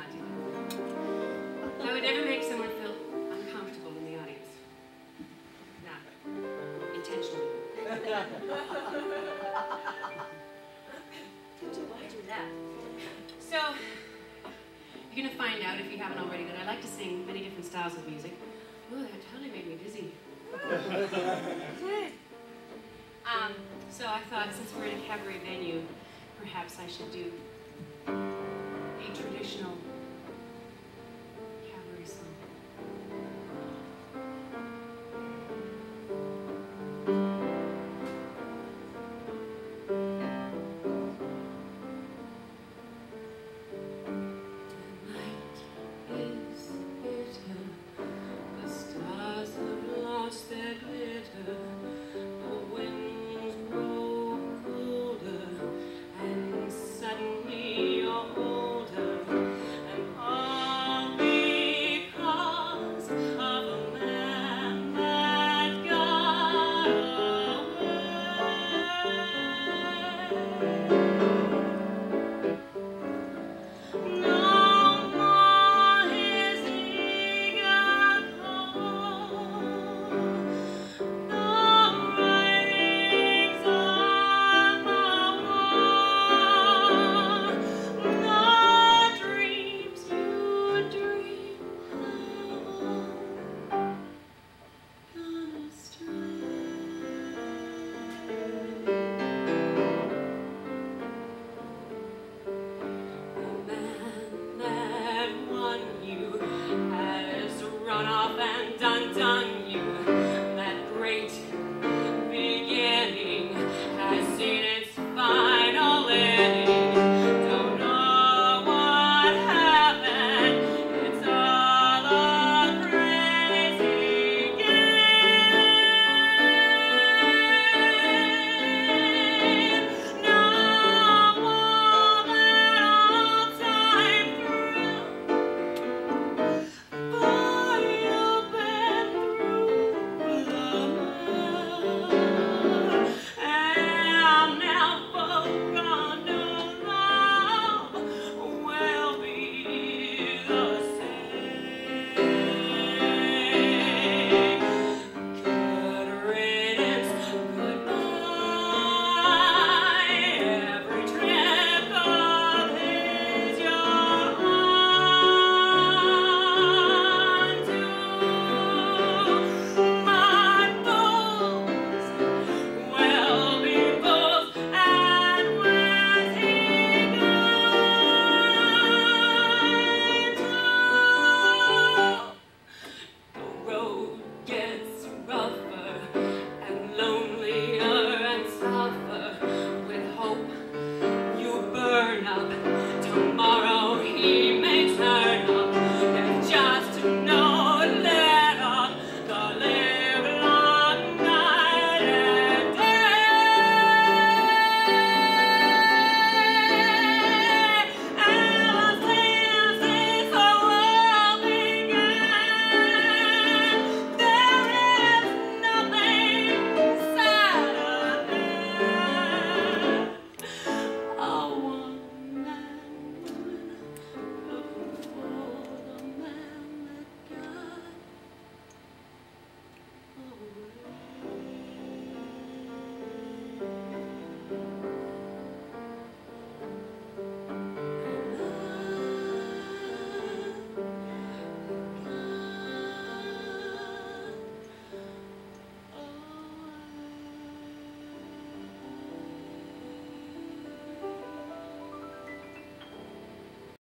not do that. I would never make someone feel uncomfortable in the audience. Not intentionally. Why do that? So, you're gonna find out, if you haven't already, that I like to sing many different styles of music. Ooh, that totally made me dizzy. So I thought, since we're in a cabaret venue, perhaps I should do a traditional